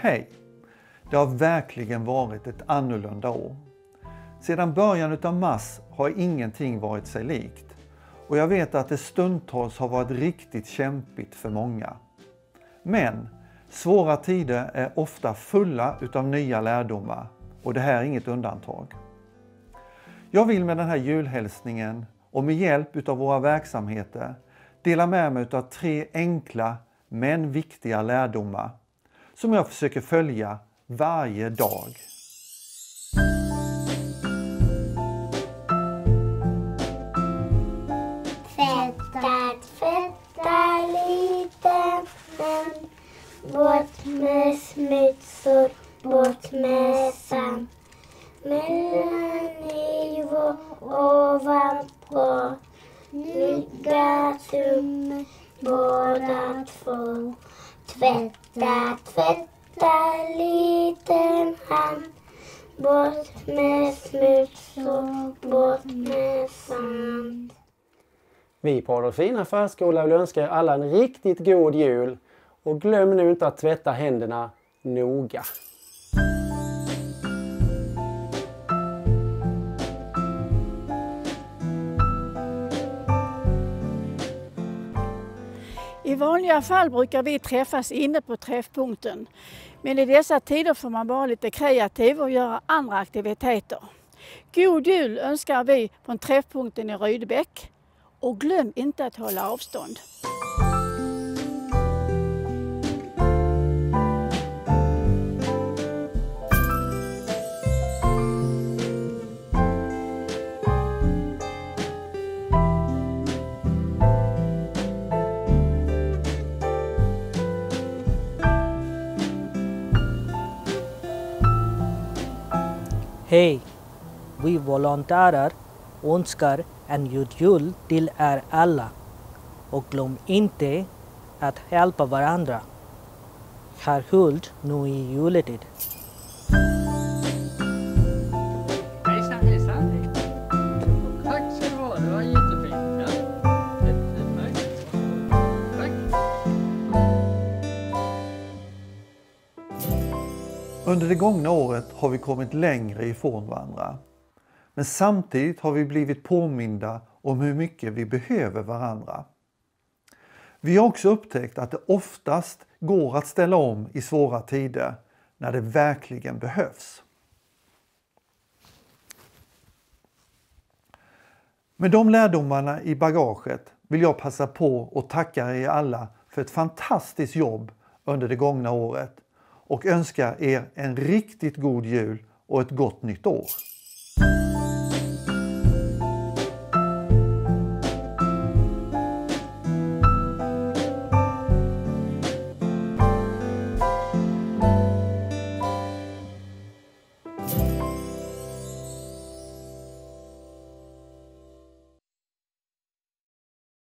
Hej! Det har verkligen varit ett annorlunda år. Sedan början av mars har ingenting varit sig likt. Och jag vet att det stundtals har varit riktigt kämpigt för många. Men svåra tider är ofta fulla utav nya lärdomar och det här är inget undantag. Jag vill med den här julhälsningen och med hjälp utav våra verksamheter dela med mig utav 3 enkla men viktiga lärdomar som jag försöker följa varje dag. Tvätta lite, bort med smuts och bort med sand. Mellannivå ovanpå, mygga tumme båda två. Tvätta liten hand, bort med smuts och bort med sand. Vi på Adolfina förskola vill önska er alla en riktigt god jul och glöm nu inte att tvätta händerna noga. I vanliga fall brukar vi träffas inne på träffpunkten. Men i dessa tider får man vara lite kreativ och göra andra aktiviteter. God jul önskar vi från träffpunkten i Rydebäck. Och glöm inte att hålla avstånd. Hej! Vi volontärer önskar en god jul till er alla. Och glöm inte att hjälpa varandra. Särskilt nu i juletid. Hejsan. Tack så du ha, det var jättefint. Tack. Under det gångna året har vi kommit längre ifrån varandra. Men samtidigt har vi blivit påminda om hur mycket vi behöver varandra. Vi har också upptäckt att det oftast går att ställa om i svåra tider när det verkligen behövs. Med de lärdomarna i bagaget vill jag passa på att tacka er alla för ett fantastiskt jobb under det gångna året och önska er en riktigt god jul och ett gott nytt år.